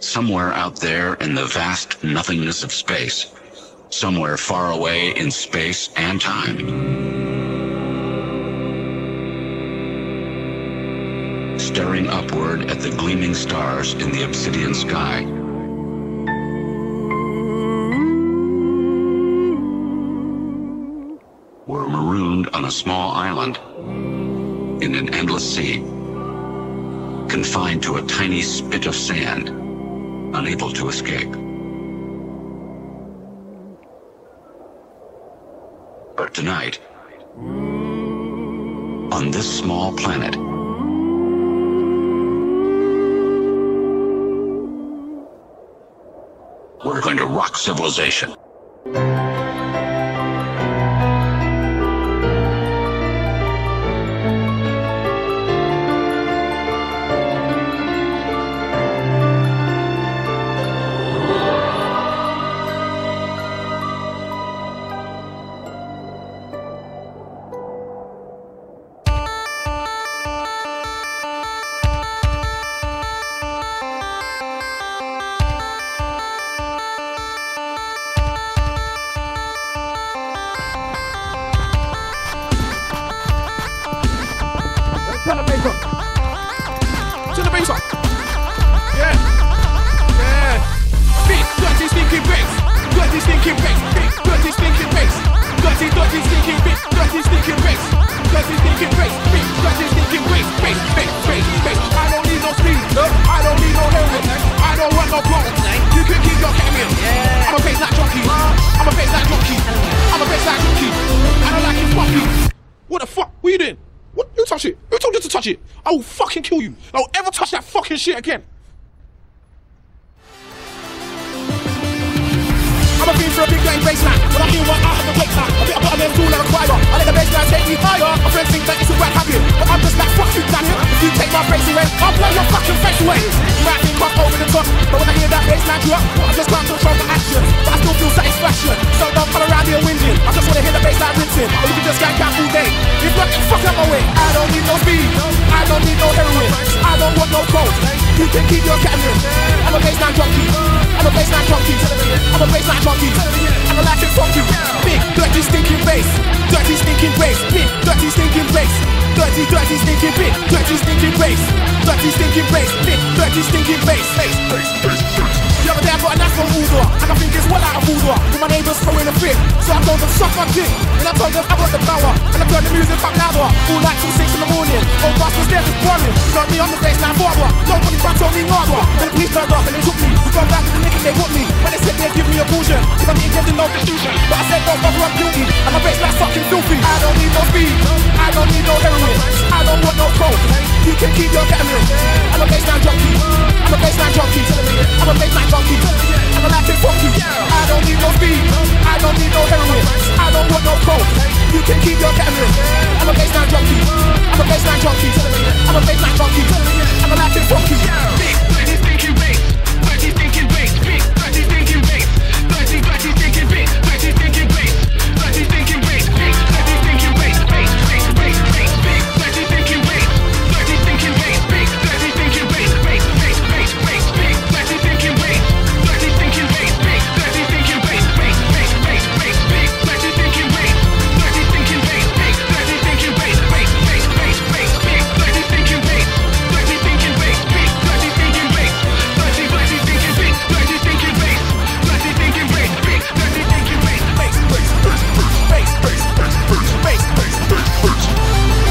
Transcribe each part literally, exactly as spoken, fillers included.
Somewhere out there in the vast nothingness of space, somewhere far away in space and time, staring upward at the gleaming stars in the obsidian sky, were marooned on a small island in an endless sea, confined to a tiny spit of sand, unable to escape. But tonight, on this small planet, we're going to rock civilization. Turn the bass up. Turn the bass up. Yeah. Yeah. Big, dirty, stinking bass. Dirty, stinking bass. Big, dirty, stinking bass. Dirty, dirty, stinking bass. Dirty, stinking bass. Dirty, stinking bass. Big, dirty, stinking bass. Bass, bass, bass, bass. I don't need no speed. I don't need no heroin. I don't want no blow. You can keep your cameo. I'm a bassline junkie. I'm a bassline junkie. I'm a bassline junkie. I don't like it funky. What the fuck? What you doing? What? You touch it? Who told you to touch it? I will fucking kill you. I will ever touch that fucking shit again. I'm a fiend for a big game baseline. When I hear one, I have to take time. A bit of bottom end tool and a choir. I let the baseline take me higher. My friends think that it's a bad habit, but I'm just like, fuck you, Daniel. If you take my face away, I'll blow your fucking face away. You might think I'm over the top, but when I hear that baseline drop, I just can't control the action, but I still feel satisfaction. So don't come around here whinging. I just wanna hear the baseline rinsing, or you can just gank out all day. If not, get fuck out my way. I don't need no speed. I don't need no heroin. I don't want no coke. You can keep your camera. I'm a baseline junkie. I'm a baseline junkie. I'm a baseline junkie. I'm a like it funky. Big, dirty, stinking bass. Dirty, stinking bass. Big, dirty, stinking bass. Dirty, dirty, stinking big. Dirty, stinking bass. Dirty, stinking bass. Big, dirty, stinking bass. Bass, bass, bass, bass. The other day I got a national order, and I think it's well out of order. With my neighbours throwing a fit, so I told them suck my dick. And I told them I got the power, and I turned the music up louder. All night till six in the morning. Old boss was there just boring. Got me on the baseline barber. Nobody tried to tell me nada. Then the police turned up and they took me. We gone back to the nick and they put me. But they said they'd give me a caution, cause I'm getting given no confusion. But I said don't bother, I'm guilty, and my baseline fucking filthy. I don't need no speed, I don't need no heroin. I don't want no coke. You can keep your camera. I'm a baseline junkie. I'm a baseline junkie. I'm a baseline junkie. I'm a like it funky. I don't need no speed. I don't need no heroin. I don't want no coke. You can keep your camera. I'm a baseline junkie. I'm a baseline junkie. I'm a baseline junkie. I'm a like it funky. Big, dirty, stinking bass. Dirty, stinking bass. Big, dirty, stinking bass. Dirty, dirty, stinking bass. Dirty, stinking bass. Dirty, stinking bass. Big, dirty, stinking bass. Bass, bass, bass, bass. Big, dirty, stinking bass. Dirty, stinking bass. Big, dirty, stinking bass. Bass, bass, bass, bass. Big, dirty, stinking bass. Dirty, stinking bass. Big, dirty, stinking bass. Bass, bass, bass, bass. Big, dirty, stinking bass. Dirty, stinking bass. Big, dirty, stinking bass. Bass, bass, bass, bass. Big, dirty, stinking bass. Dirty, stinking bass. Big, dirty, stinking bass. Dirty, dirty, stinking bass. Dirty, stinking bass. Dirty, stinking bass. Big, dirty, stinking bass. Bass, bass, bass, bass. Bass, bass, bass, bass. Bass, bass, bass, bass.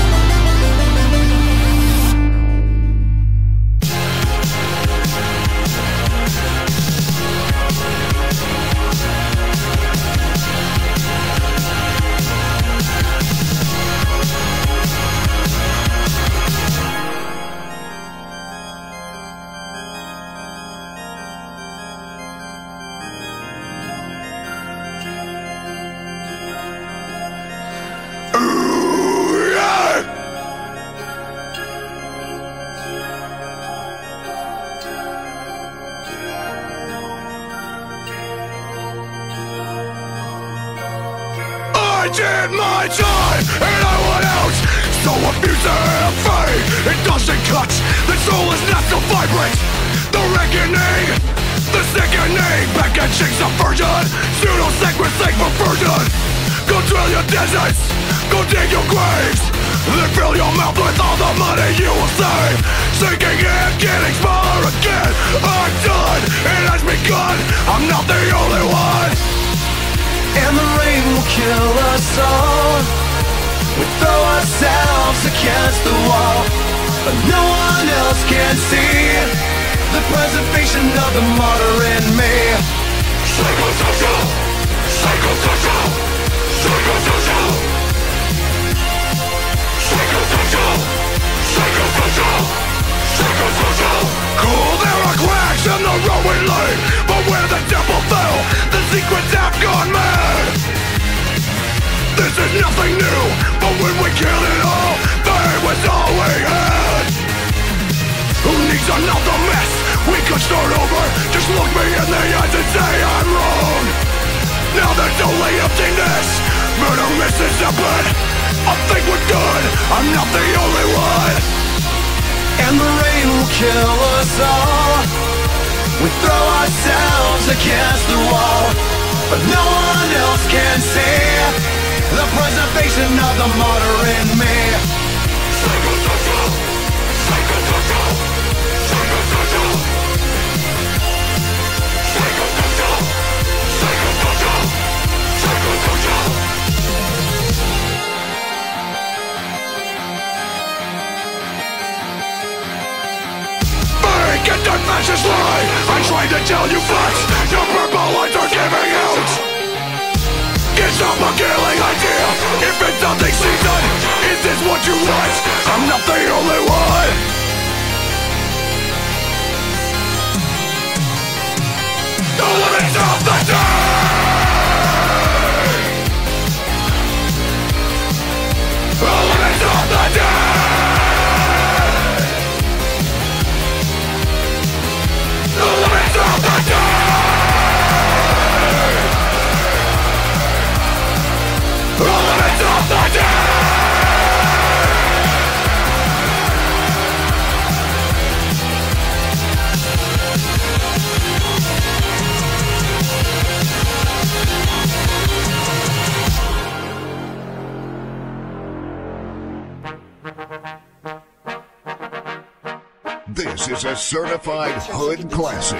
I did my time and I went out. So abuse and fate, it doesn't cut. The soul is not to vibrate. The reckoning, the sickening packaging subversion, pseudo-sacred sake perversion. Go drill your deserts, go dig your graves, then fill your mouth with all the money you will save. Sinking in, getting smaller again. I'm done, it has begun, I'm not the only one. And the rain will kill us all. We throw ourselves against the wall, but no one else can see the preservation of the martyr in me. Psychosocial, psychosocial, psychosocial, psychosocial, psychosocial, psychosocial. Cool, there are cracks in the road we laid, but where the temple fell, the secrets have gone mad. This is nothing new, but when we kill it all, there was all we had. Who needs another mess? We could start over. Just look me in the eyes and say I'm wrong. Now there's only emptiness. Murder misses a blood. I think we're good, I'm not the only one. And the rain will kill us all. We throw ourselves against the wall, but no one else can see the preservation of the martyr in me. Psychosocial, psychosocial, psychosocial, psychosocial, psychosocial, psychosocial. Fake and dead fascist lie. I'm trying to tell you facts. Your purple lights are giving out. It's not a killing idea. If it's something seasoned, is this what you want? I'm not the only one. The limits of the day. The limits of the day. The limits of the day. The limits of the day. This is a certified hood classic.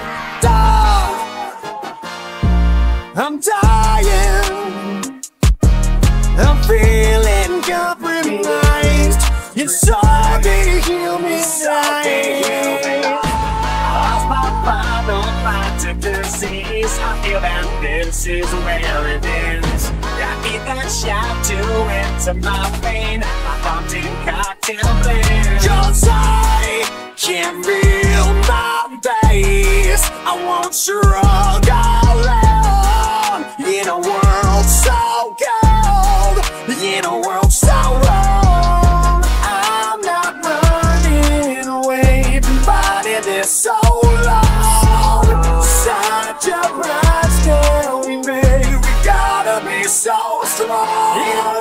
I'm dying. I'm feeling compromised. Inside me, heal me inside. Lost my final fight to disease. I feel that this is where it ends. I need that shot to enter my vein. I bumped in cocktail blend. 'Cause I can't feel my base. I won't shrug alone in a world so cold, in a world so wrong. I'm not running away from body this so long. Such a price that we made. We gotta be so strong.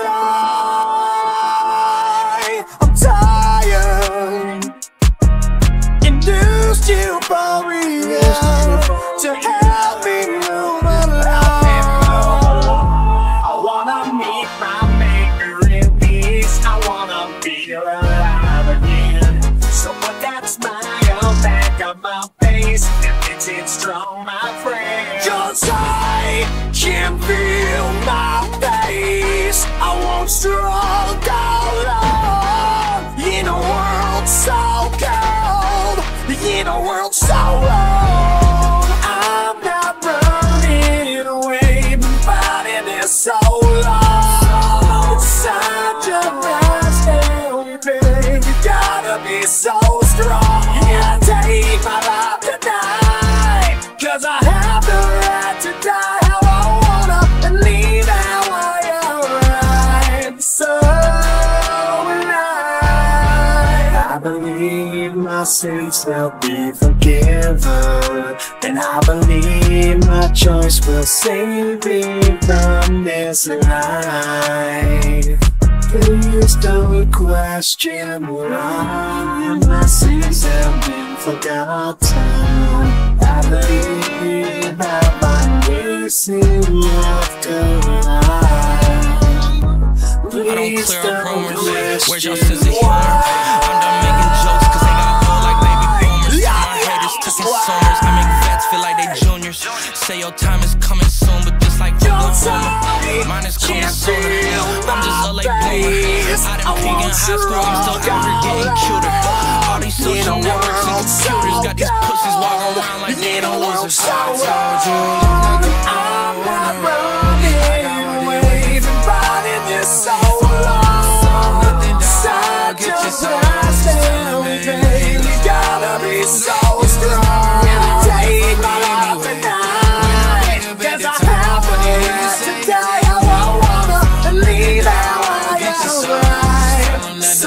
I'm tired. Induced euphoria to help me move along. I wanna meet my maker in peace. I wanna feel alive again. So put that smile back on my face and fix it strong, my friend. 'Cause I can't feel my face. I won't struggle alone in a world so cold, in a world so long. I'm not running away from fighting this so long. Such a price that we pay. You gotta be so strong. Yeah, take my life tonight, 'cause I have the right to die how I wanna and leave how I arrive. So I believe my sins will be forgiven, and I believe my choice will save me from this life. Please don't question why my sins have been forgotten. I believe that one day soon afterlife. Please I don't clear up rumors. wish Where's your you sense of humor? I'm done making jokes cause they got old like baby boomers. My haters took consumers. I make vets feel like they juniors. Say your time is coming soon, but just like Oklahoma, mine is coming sooner. I'm just a late bloomer. I didn't peak in high school, I'm still ever getting cuter. All these social networks and computers got these pussies walking around like they don't losers. I told you long ago, I'm not running away from riding this so long. Side to side, still pain. You gotta be so strong. Take my life tonight, cause I have a right to die. I won't wanna leave how I got right. So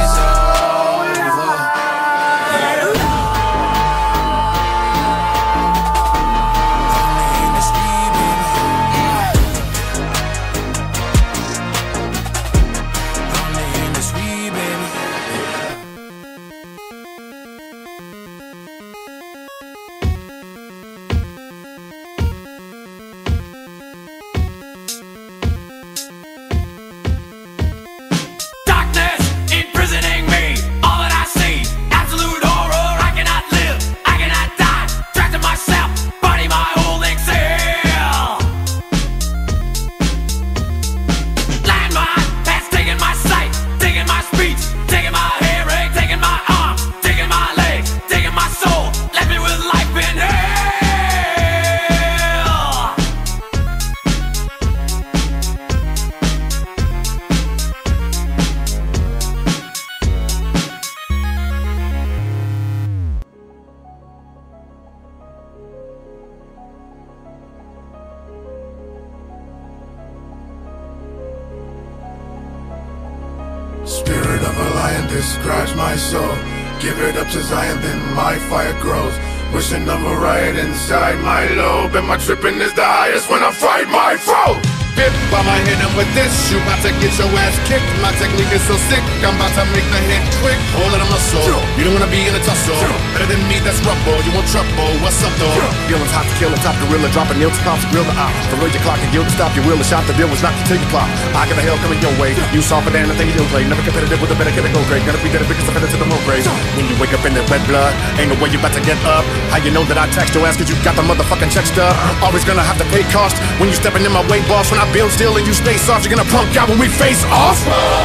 Spirit of a lion describes my soul. Give it up to Zion, then my fire grows. Wishing of a riot inside my lobe, and my tripping is the highest when I fight my foe. Bit by my head up with this, you about to get your ass kicked. My technique is so sick, I'm about to make the head quick. Hold it on my soul, you don't wanna be in a tussle. Better than me, that's rubble, you want trouble, what's up though? Feelings hot to kill, the top gorilla, dropping nail to pops, grill the eye. The road your clock and guild to stop your will, the shot, the deal was not to take your clock. I got the hell coming your way, you softer than the thing you don't play. Never competitive with a better, gotta go great. Gotta be there the biggest offender to the more grave. When you wake up in that red blood, ain't no way you about to get up. How you know that I text your ass cause you got the motherfucking check stub? Always gonna have to pay cost when you stepping in my way, boss. When I build still and you stay soft, you're gonna punk out when we face off.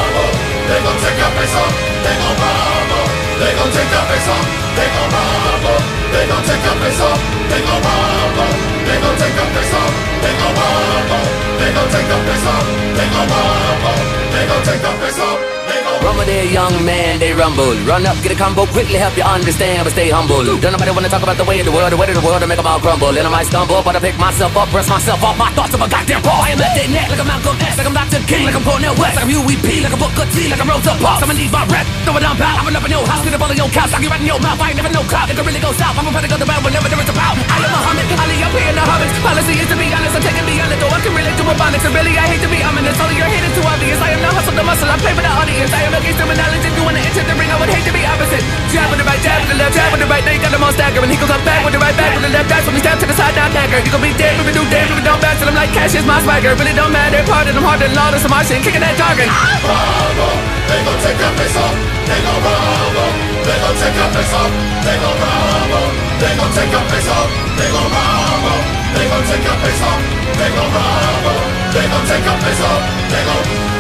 They gon' take your face off, they gon' rumble. They gon' take your face off, they gon' rumble. They gon' take your face off, they gon' rumble. They gon' take your face off, they gon' rumble. They gon' take your face off, they gon' rumble. They gon' take your face off. Rumble there, young man, they rumble. Run up, get a combo, quickly help you understand, but stay humble. Don't nobody wanna talk about the way of the world, the way of the world, to make them all crumble. And I might stumble, but I pick myself up, brush myself off my thoughts of a goddamn ball. I am at that neck like I'm Malcolm X, like I'm Doctor King, like I'm Cornel West, like I'm U E P, like I'm Booker T, like I'm Rosa Parks. I'ma leave my rep, throw it down bow. I'm up in your house, get up on your couch, I'll get right in your mouth. I ain't never no clout, it can really go south. I'm a product of the battle, whenever there is a bout. I am Muhammad, Ali up here in the Hobbits. Policy is to be honest, I'm taking me on the door. I can relate to robotics, and really I hate to be ominous. All of your haters too obvious. I am the hustle, the muscle, I play for the audience. I am against terminology. You wanna enter the ring, I would hate to be opposite. Jab with the right, jab with the left, jab with the right. Now you got them all staggering. He gon' come back with the right back with the left. That's when he stab to the side, now dagger. You gon' be dead if we do dead if we don't back. Till I'm like cash is my swagger. Really don't matter. Pardon, I'm harder than lawless. I'm Martian, kicking that jargon. Rumble, they gon' take your face off, they gon' rumble. They gon' take your face off, they gon' rumble. They gon' take your face off, they gon' rumble. They gon' take your face off, they gon' rumble. They gon' take your face off, they gon'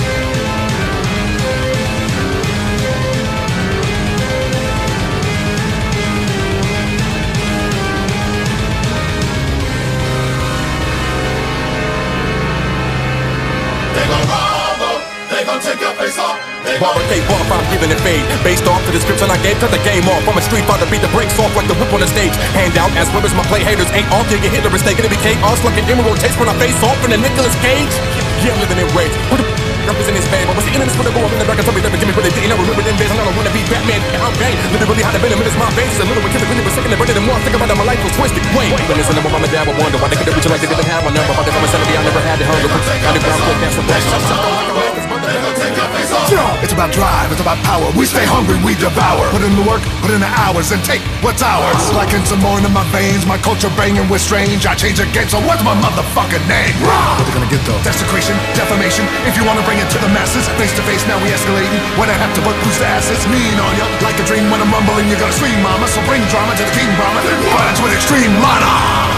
take your face off. Barber K bar, I'm giving it fade. Based off the description I gave, cut the game off. I'm a street fighter, beat the brakes off like the whip on the stage. Hand out as well as my play haters ain't all. Get Hitler is taking it be chaos like an emerald taste when I face off in a Nicolas Cage. Yeah, I'm living in rage. What the represent his fame? I was sitting in this for the ball in the back and told me never give me what they didn't. I remember them days. I don't wanna be Batman. And I'm bang. Literally had a venom in my veins. A little bit killing, really was second and burning them more. Think about how my life was twisted. Wait, when it's a number, mom and dad would wonder why they could reach like they didn't have my number. But they come and send me, I never had the hunger. Underground forecast for breakfast. They gon' take your face off. It's about drive, it's about power. We stay hungry, we devour. Put in the work, put in the hours, and take what's ours. Like in some more in my veins, my culture banging with strange. I change the game, so what's my motherfucking name? What they gonna get though? Desecration, defamation. If you wanna bring it to the masses, face to face, now we escalating. When I have to butt boost the asses, mean on ya. Like a dream when I'm mumbling, you're gonna scream, mama. So bring drama to the king, Brahma. Violence with extreme mana.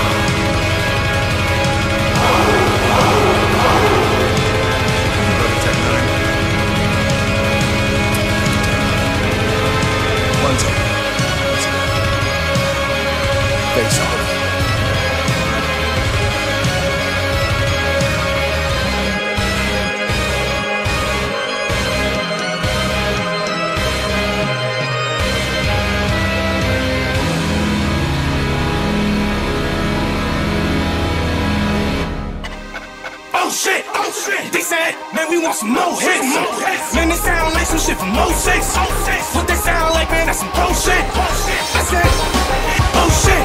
Face off. Oh shit, oh shit. They said, man, we want some more hits. Man, they sound like some shit from oh six. What they sound like, man, that's some pro shit. I said, oh shit,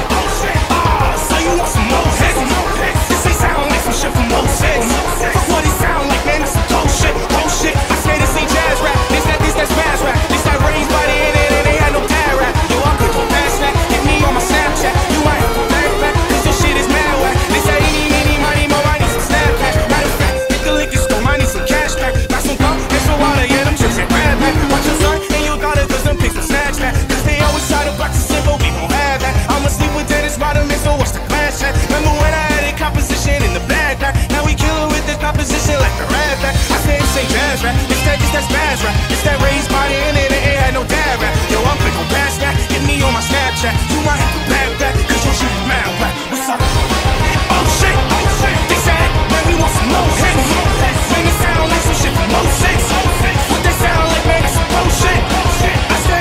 ah, so you want some more hits? This ain't sound like some shit from oh six. Fuck what it sound like, man, that's some pro shit, pro shit. I say this ain't jazz rap, this that, this that spaz rap. This that raised by the internet and they had no dad rap. Yo, I could go fast that, hit me on my Snapchat. You might have to back back, cause your shit is mad whack. They say, eeny, meeny, miny, mo, I need some Snapchat. Matter of fact, hit the liquor store, I need some cash back. Got some gum, get some water, yeah, them chips ain't bad back. Watch your son, and you got it, cause them pics will snatch that. Cause they always try to box a symbol, we gon' have that. I'ma sleep with Dennis Rodman, so what's the clash at? Remember when I had a composition in the bag pack? Now we kill it with this composition like a rap back. I say it's ain't jazz rap, it's that, it's that spaz rap. It's that raised body in it, and ain't had no dad rap. Yo, I'm quick on pass that, hit me on my Snapchat. You might have to back that, cause your shit is mad whack. What's up? Oh shit, oh shit. They said, man, we want some more hits. Man, they sound like some shit from oh six. What they sound like, man, that's some pro shit. I said,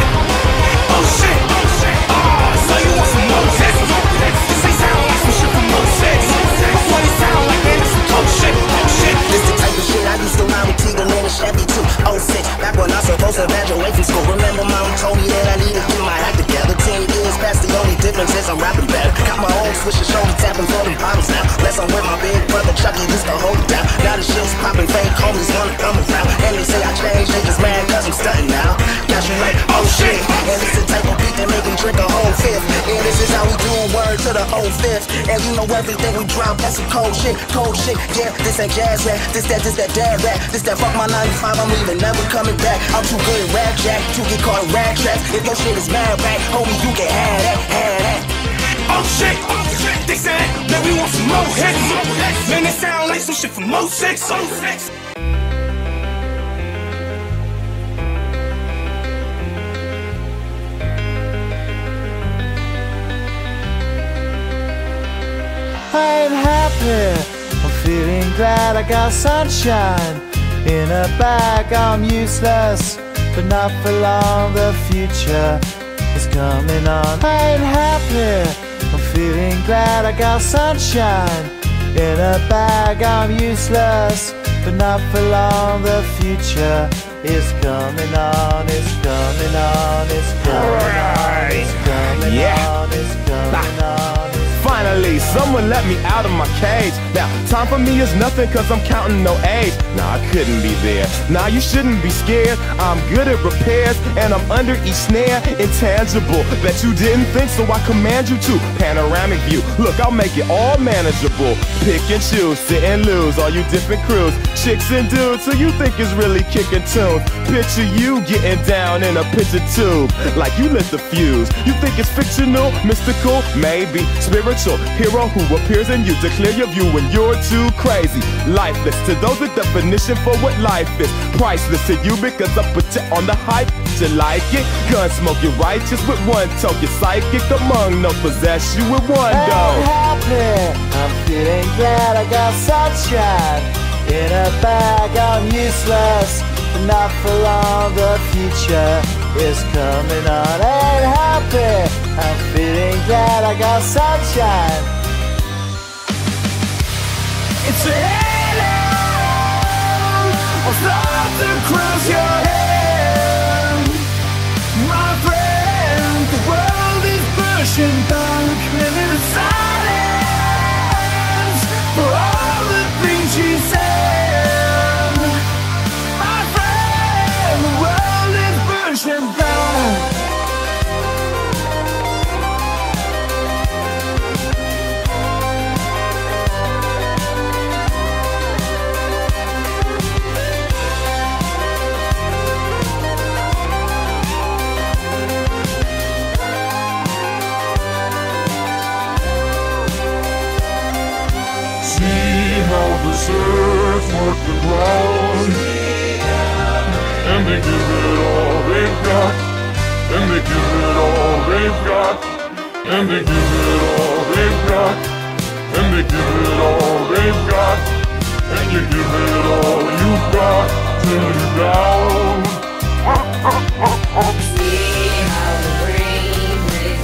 oh shit, ah, so you want some more hits? This ain't sound like some shit from oh six. What it sound like, man, that's some pro shit, pro shit. This the type of shit I used to ride with Teagle in a Chevy too. oh six, back when I was supposed to graduate from school. Remember mom told me that I needed to get my act together. Ten years past, the only difference is I'm rapping better. Got my own switch and shoulder tapping for them bottles now. Less I'm with my big brother Chucky used to hold it down. Now the shit's popping, fake homies wanna come around. And they say I changed, they just mad cause I'm stunting now. Got you like, oh shit. And this the type of beat that make them drink a whole fifth. And this is how we do word to the whole fifth. And you know everything we drop, that's some cold shit, cold shit. Yeah, this ain't jazz rap, this that, this that dad rap. This that fuck my ninety-five, I'm leaving, never coming back. I'm too good at rap jack, to get caught in rap tracks. If your shit is mad rap, homie, you can have that, have that. Oh shit, oh shit. They said, man, we want some more hits. Man, they sound like some shit from oh six. I'm happy, I'm feeling glad I got sunshine in a bag. I'm useless, but not for long, the future is coming on. I'm happy, I'm feeling glad I got sunshine in a bag. I'm useless, but not for long, the future is coming on, it's coming on, it's coming on, it's coming on, it's coming on. Finally, someone let me out of my cage. Now, time for me is nothing cause I'm counting no age. Nah, I couldn't be there. Nah, you shouldn't be scared. I'm good at repairs and I'm under each snare. Intangible, bet you didn't think, so I command you to. Panoramic view, look, I'll make it all manageable. Pick and choose, sit and lose, all you different crews. Chicks and dudes, so you think is really kicking tunes. Picture you getting down in a picture tube, like you lit the fuse. You think it's fictional, mystical, maybe spiritual. Hero who appears in you to clear your view when you're too crazy. Lifeless to those, the definition for what life is. Priceless to you because I put you on the hype. You like it? Gun smoke, you're righteous with one toe. You're psychic among no possess you with one though. I'm happy, I'm feeling glad I got sunshine in a bag. I'm useless, but not for long, the future is coming on. I'm happy, I'm feeling glad I got sunshine. It's a halo of thoughts across your head, my friend. The world is pushing back, and in the silence for all the things she said, my friend. work the ground. And they give it all they've got. And they give it all they've got. And they give it all they've got. And they give it all they've got. And you give it all you've got till you're down. See how the brain plays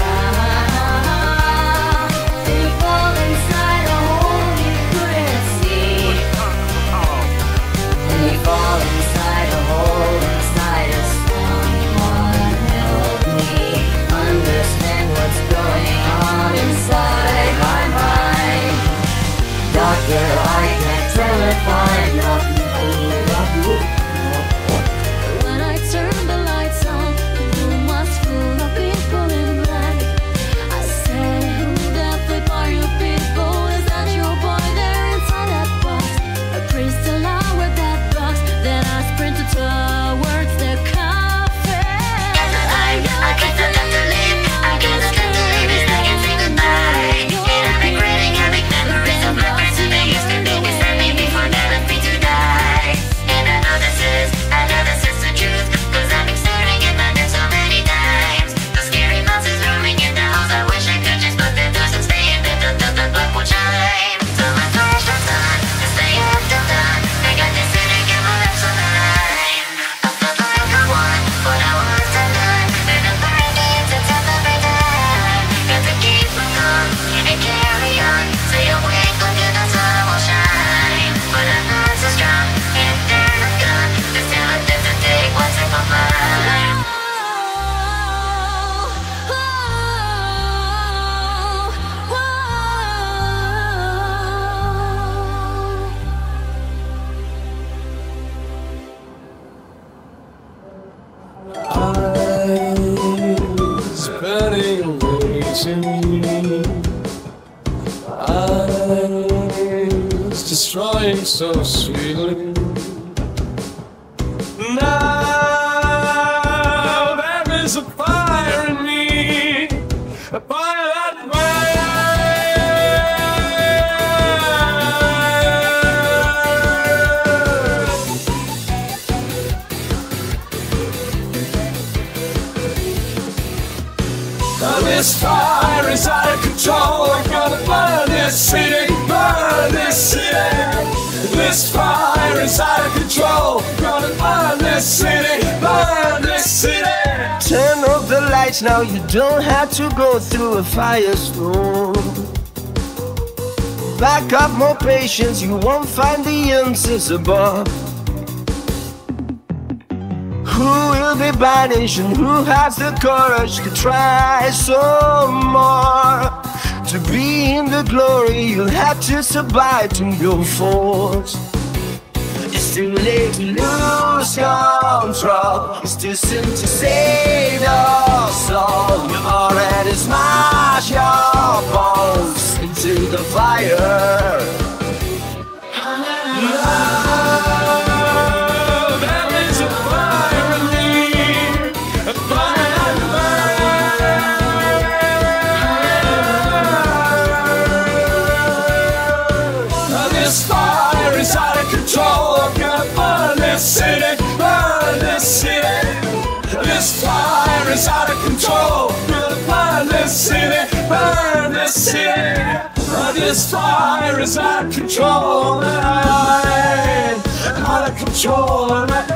around. You fall inside a hole you couldn't see. And you fall inside a hole inside of someone. Help me understand what's going on inside my mind. Doctor, I can't tell if I'm not you. When I turn the lights on, the room was full of people in black. I said, who the fuck are you people? Is that your boy there inside that box? A crystal out with that box. Then I sprinted towards the coffin. I know I can't have to leave. I can't have to leave. It's like I say goodbye. And I'm regretting having memories of my friends who they used to be beside me before they left me to die. And I know this is, I know this is the truth, cause I've been staring at my bed so many times. The scary monsters roaming in the house. I wish I could just put them doors and stay in bed until the clock will chime. So my flashlight's on, to stay up till dawn. I got this headache and my lips on the line. I felt like I won, but I was undone. And I'm burning to death every time. Got to keep on going and carry on. Stay awake until the sun will shine. But I'm not so strong, and then I'm gone. There's still a bit to take what's in my mind. Eyes burning away to me. Eyes destroying so sweetly. Now there is a fire in me, a fire that This fire is out of control. I'm gonna burn this city, burn this city. This fire is out of control. I'm gonna burn this city, burn this city. Turn off the lights now, you don't have to go through a firestorm. Back up more patience, you won't find the answers above. Who will be banished and who has the courage to try some more? To be in the glory, you'll have to survive to go forth. It's too late to lose control. It's too soon to save your soul. You already smashed your bones into the fire. This fire is out of control. I'm gonna burn this city, burn this city. This fire is out of control. I'm gonna burn this city, burn this city. This fire is out of control. And I'm out of control. And I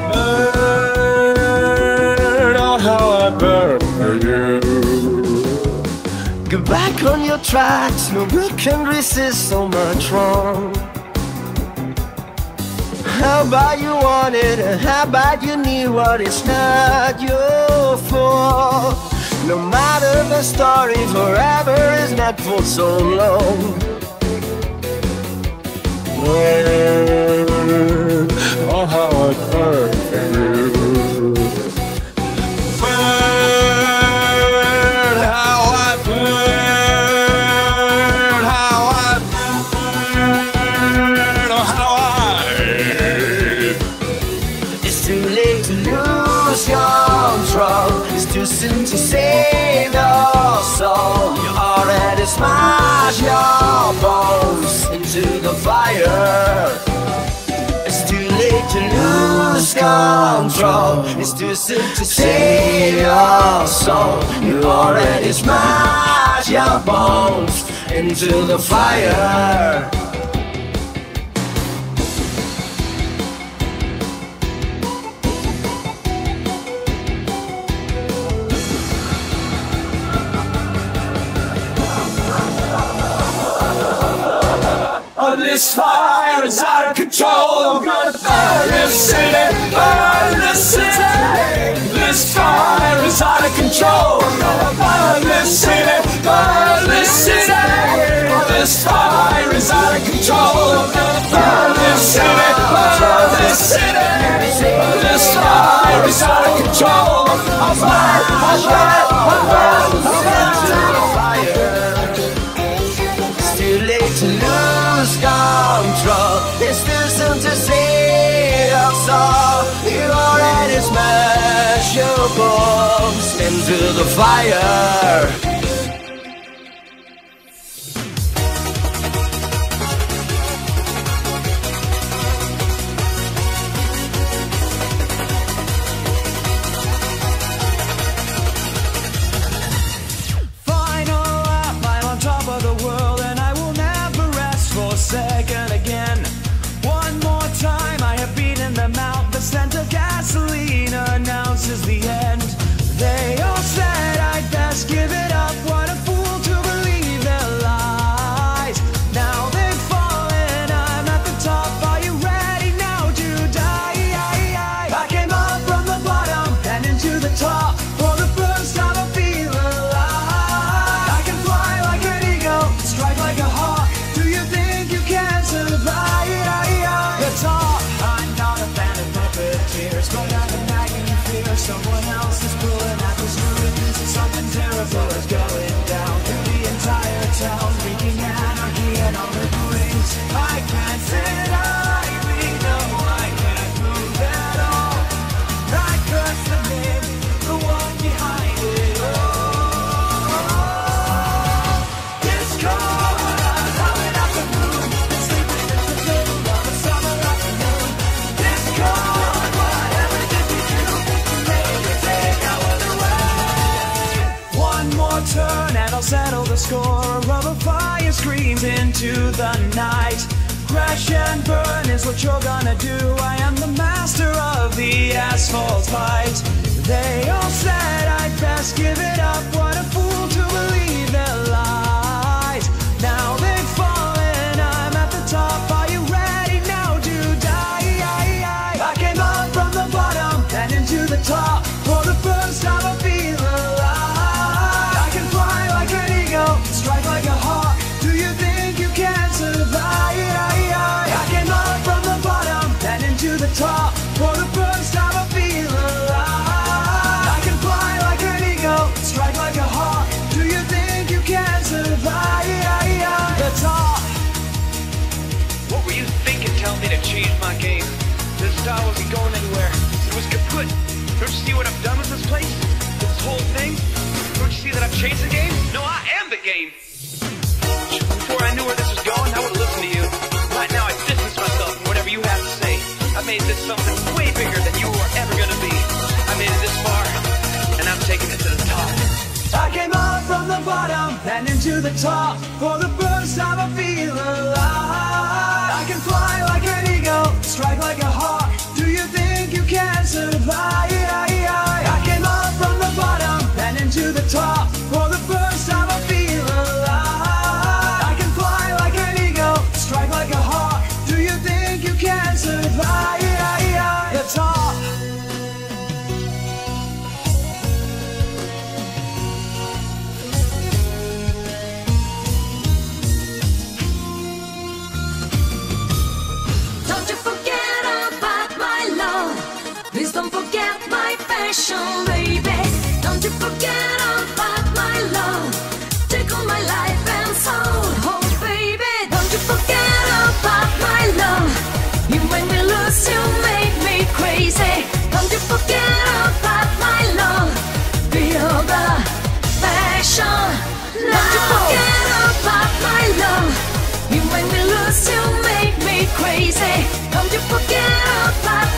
burn. Oh, how I burn for you. Get back on your tracks. No one can resist so much wrong. How about you want it, and how about you need what it's not your fault? No matter the story, forever is not for so long. Burn, oh how I burn for you. Burn, how I burn, how I burn, oh how I. It's too late to lose control. It's too soon to save your soul. You already smashed your bones into the fire. to lose control. It's too soon to save your soul. You already smashed your bones into the fire. Oh, this fire is out of control. I'm gonna burn this city, burn this city. This fire is out of control. I'm gonna burn this city, burn this city. Oh, this fire is out of control. I'm gonna burn this city, burn this city. Oh, this fire is out of control. I'll burn, I'll burn, I'll burn, I'll burn to the fire. It's too late to lose control. It's too soon to see your soul. You already smashed your bones into the fire. Second again, one more time I have beaten them out. The scent of gasoline announces the end. They all said I'd best give it up. What a fool to believe their lies. Now they've fallen, I'm at the top. Are you ready now to die? I came up from the bottom and into the top. For the first time I feel alive. I can fly like an eagle, strike like a hawk. Do you think you can survive? The top. I'm not a fan of puppeteers, but I'm nagging fear. Someone else is pulling at the strings. Something terrible is going down through the entire town, wreaking anarchy and all the doings. I can't sit idly, no, I can't move at all. I curse the name, the one behind it all. It's cold, I'm coming up the moon, sleeping in the middle of a summer afternoon. It's cold, whatever did we do to make it take our away? One more turn and I'll settle the score. A rubber fire screams into the night. Crash and burn is what you're gonna do. I am the master of the asphalt fight. They all said I'd best give it up. What a fool to believe their lies. Now they've fallen, I'm at the top. Are you ready now to die? I came up from the bottom and into the top. For the first time I feel alive. I can fly like an eagle, strike like a hawk. Do you think you can survive? I came up from the bottom and into the top. For the first time I feel alive. I can fly like an eagle, strike like a hawk. Do you think you can survive? The top. What were you thinking telling me to change my game? This style wasn't going anywhere. It was kaput. Don't you see what I've done with this place? This whole thing? Don't you see that I've changed the game? No, I am the game. Before I knew where this was going, I would listen to you. Right now I distance myself from whatever you have to say. I made this something way bigger than you were ever gonna be. I made it this far, and I'm taking it to the top. I came up from the bottom and into the top. For the first time I feel alive. I can fly like an eagle, strike like a hawk. Do you think you can survive? I came up from the bottom and into the top. For the first time I feel alive. I can fly like an eagle, strike like a hawk. Do you think you can survive? The top. Don't you forget about my love. Please don't forget my passion, baby. Don't you forget about my love. Take all my life and soul. Oh, baby, don't you forget about my love. You make me lose, you make me crazy. Don't you forget about my love. Feel the passion. Don't you forget about my love. You make me lose, you make me crazy. Don't you forget about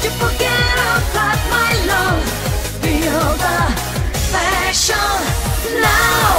Don't you forget about my love. Feel the passion now.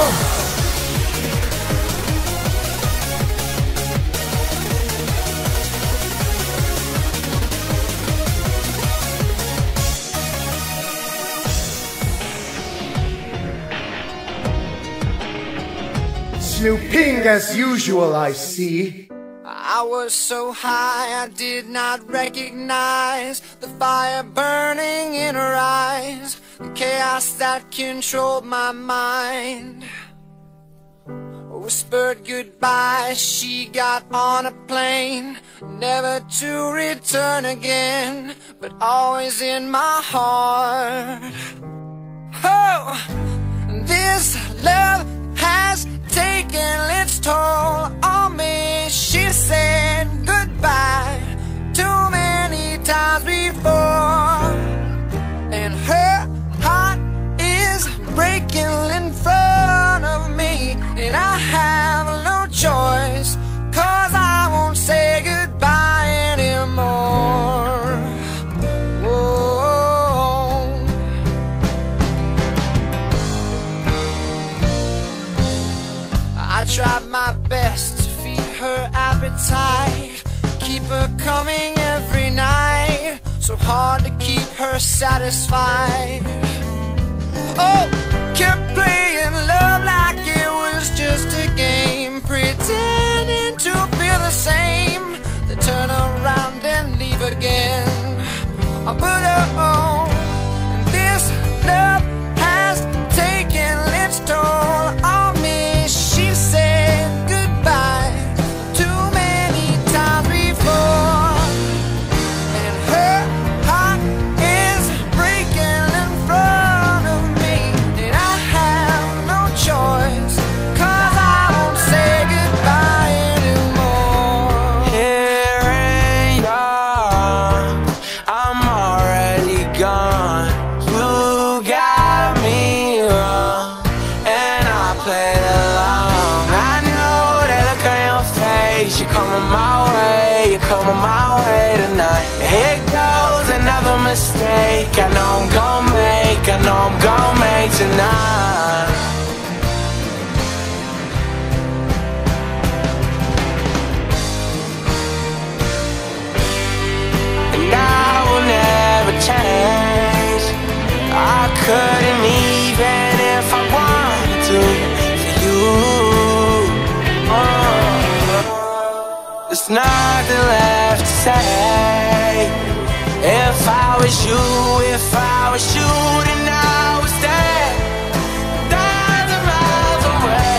Snooping as usual, I see. I was so high I did not recognize the fire burning in her eyes, the chaos that controlled my mind. Whispered goodbye, she got on a plane, never to return again, but always in my heart. Oh, this love has taken its toll on me. She said goodbye too many times before, and her heart is breaking in front of me, and I have no choice, 'cause I won't say goodbye anymore. Whoa. I tried my best to feed her appetite, keep her coming every night, so hard to keep her satisfied. Oh, kept playing love like it was just a game, pretending to feel the same, then turn around and leave again. But oh, this love has taken its toll on me. She said goodbye too many times before, and her heart is breaking in front of me, and I have no choice, 'cause I won't say goodbye anymore. Here ain't all, I'm already gone. You got me wrong, and I played along. I know that look on your face, you're coming my way, you're coming my way tonight. Here goes another mistake I know I'm gon' make, I know I'm gon' make tonight. And I will never change. I couldn't even if I wanted to, for you. Oh, there's nothing left to say. If I was you, if I was you, then I would stay thousand miles away.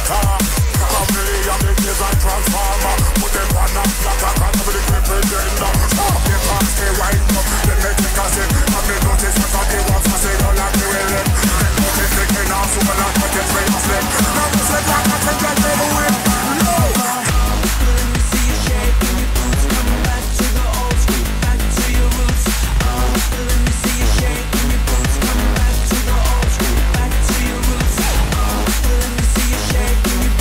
car. A million bitches and transformer. Put them on a platter, can't have the grip pretender. Stop the park, stay right up. Then they take a sip. And me notice what I give up, so say don't like me with them. Then notice they can also when I put it straight off them. Now this is like I can get them away. No! Let me see you shake in your boots. Coming back to the old school, back to your roots. Uh, let me see you shake in your boots. Coming back to the old school, back to your roots. Uh, let me see you shake in your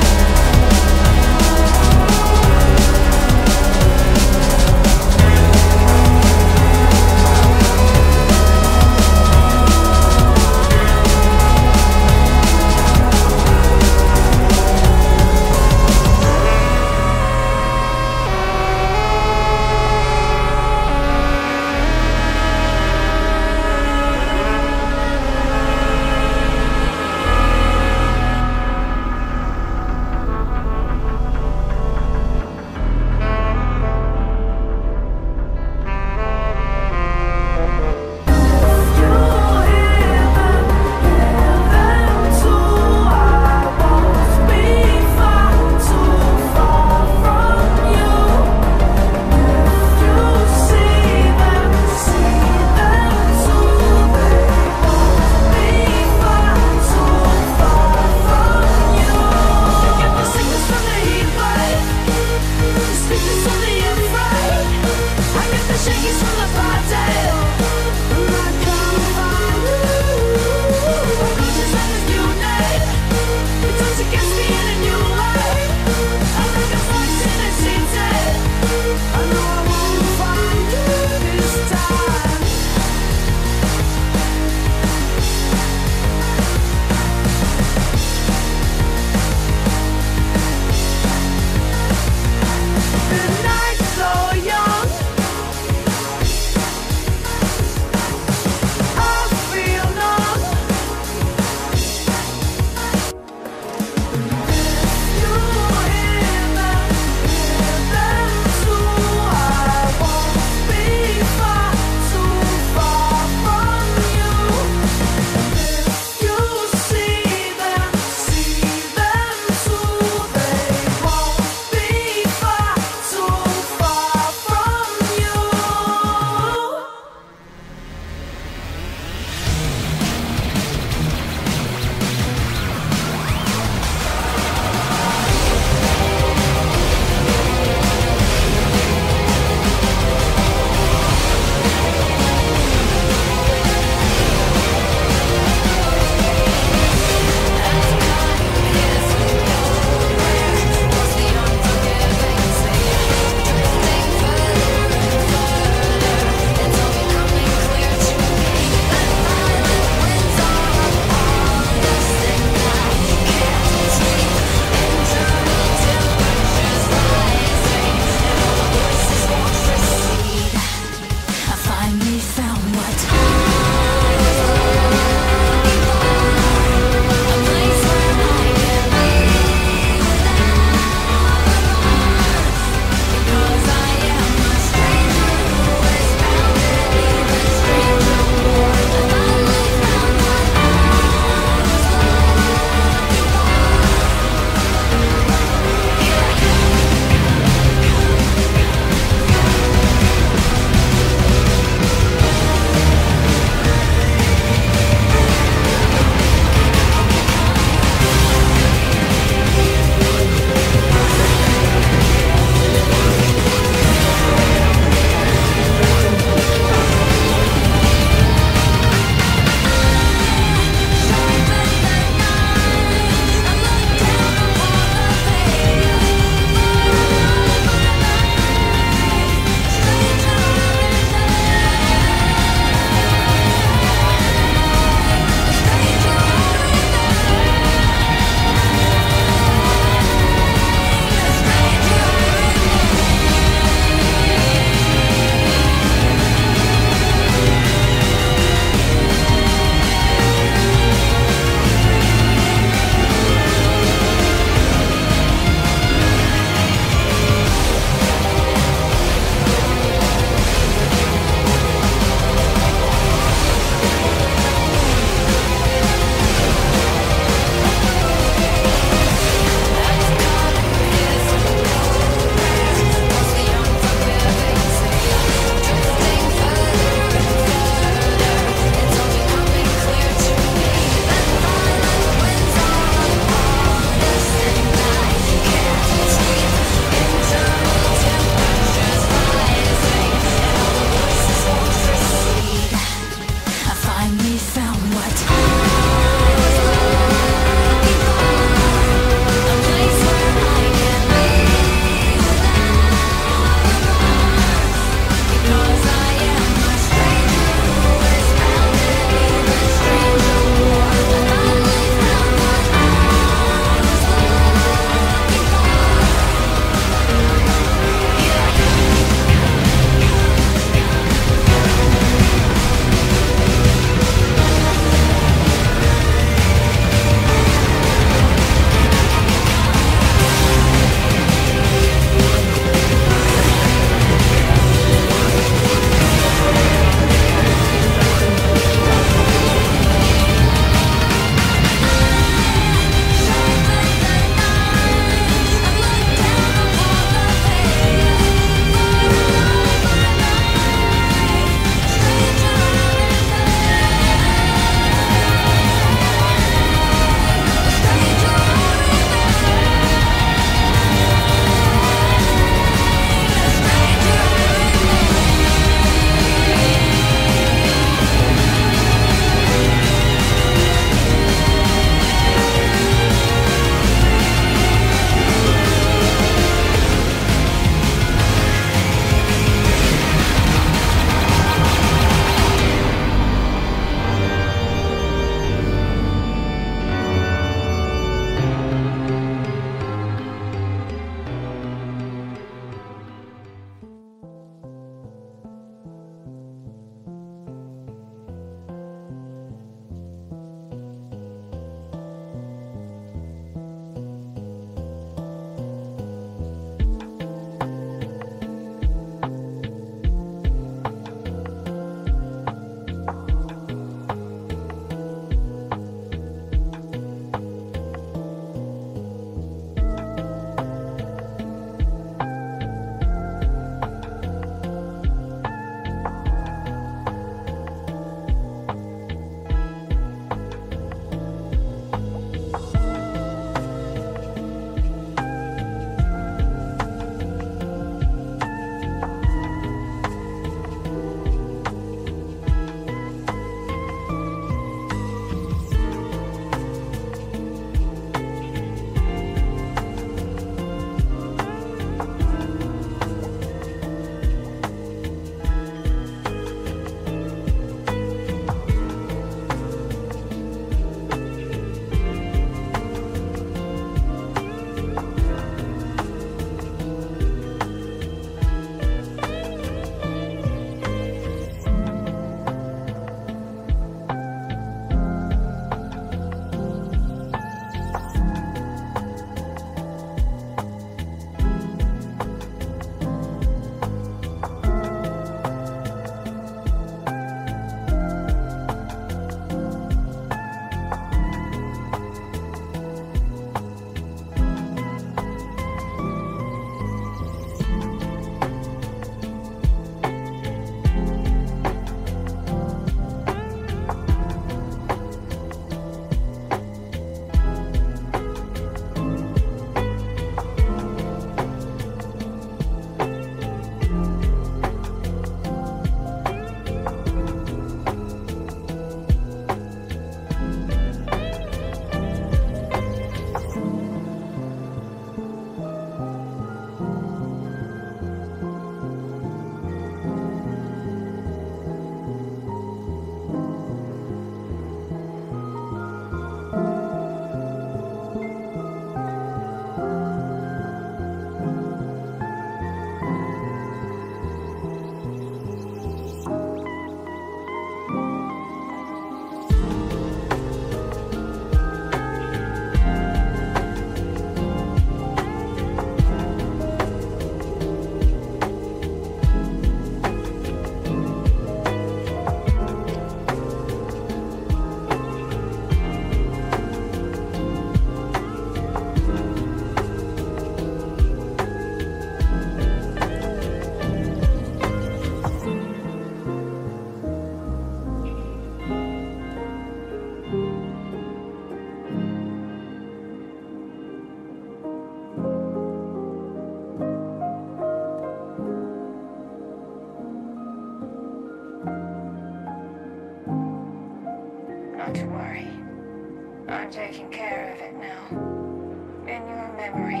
I'm taking care of it now. In your memory.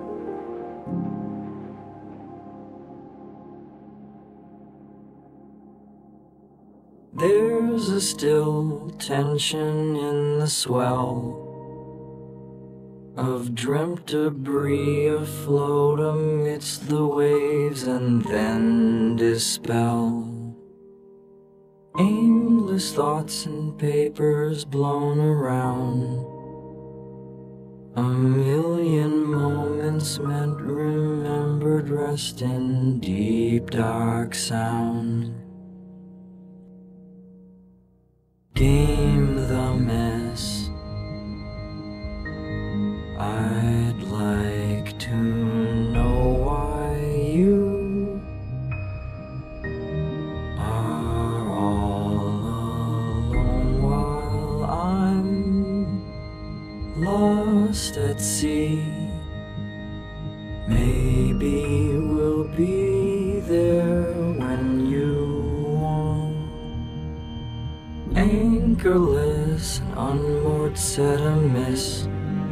There's a still tension in the swell of dreamt debris afloat amidst the waves and then dispel. Aimless thoughts and papers blown around. A million moments meant remembered rest in deep dark sound. Game the mess. I'd like to know why you are all alone while I'm lost at sea. Maybe we'll be there when you want. Anchorless and unmoored, set amiss.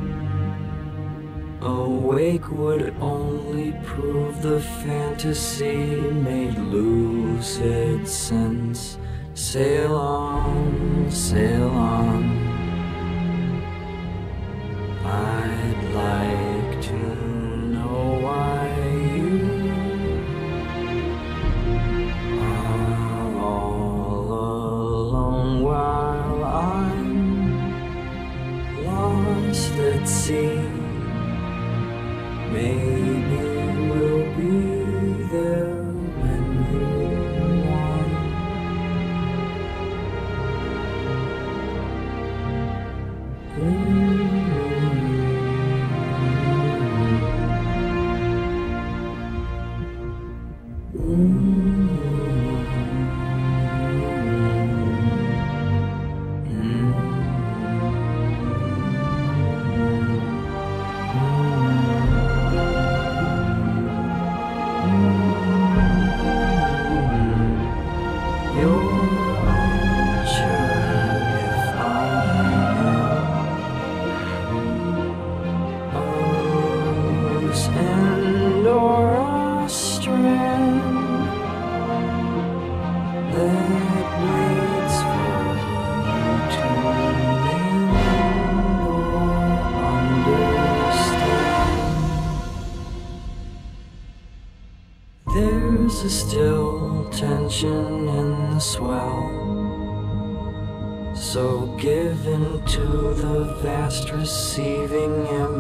Awake would only prove the fantasy made lucid sense. Sail on, sail on. I'd like to know why you are all alone while I'm lost at sea. Maybe we'll be there when you want. Mm-hmm. There's a still tension in the swell, so given to the vast receiving